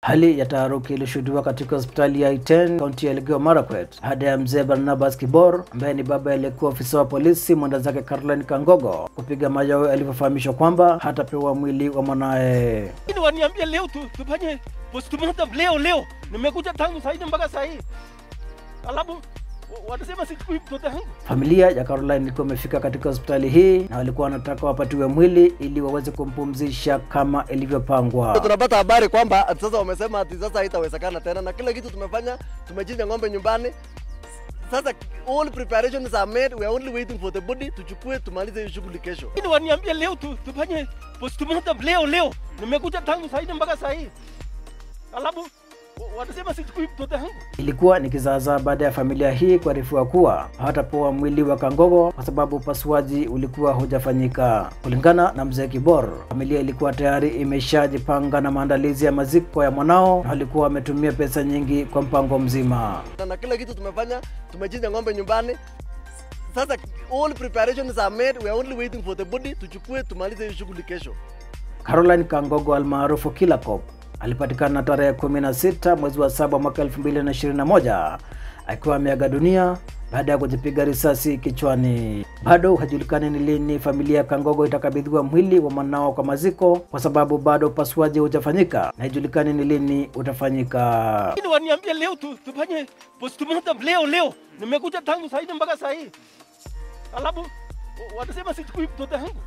Hali ya taharuki ilishuhudiwa katika hospitali ya Iten, kaunti ya Elgeyo Marakwet, baada ya mzee Barnabas Kibor, ambaye ni baba aliyekuwa afisa wa polisi Babake Caroline Kangogo, kupiga mayowe alivyofahamishwa kwamba hatapewa mwili wa mwanae. Waniambia leo tufanye postmortem leo. Nimekuja tangu saa 4 mpaka saa hii. Alafu wanasema siku mtoto wangu. Familia ya Caroline ilikuwa imefika katika hospitali hii na walikuwa wanataka wapatiwe mwili ili waweze kumpumzisha kama ilivyopangwa. Tunapata habari kwamba sasa wamesema ati sasa haitawezekana tena, na kila kitu tumefanya, tumechinja ng'ombe nyumbani. Sasa all preparations are made, we are only waiting for the body tuchukue tumalize hiyo shughuli kesho. Waniambia leo tufanye postmortem leo. Nimekuja tangu saa 4 mpaka saa hii. Alafu wanasema siku mtoto wangu. Ilikuwa ni kizaazaa baada ya familia hii kuarifiwa kuwa hawatapewa mwili wa Kangogo kwa sababu upasuaji ulikuwa hujafanyika. Kulingana na mzee Kibor, familia ilikuwa tayari imeshajipanga na maandalizi ya maziko ya mwanao na walikuwa wametumia pesa nyingi kwa mpango mzima. Na kila kitu tumefanya, tumechinja ng'ombe nyumbani. Sasa all preparations are made, we are only waiting for the body tuchukue tumalize hiyo shughuli kesho. Caroline Kangogo almaarufu Kila Cop alipatikana tarehe 16 mwezi wa 7 mwaka 2021 akiwa ameaga dunia baada ya kujipiga risasi kichwani. Bado hajulikani ni lini familia ya Kangogo itakabidhiwa mwili wa mwanao kwa maziko kwa sababu bado upasuaji hujafanyika na hajulikani ni lini utafanyika. Waniambia leo tufanye postmortem leo. Nimekuja tangu saa 4 mpaka saa hii. Alafu wanasema siku mtoto wangu.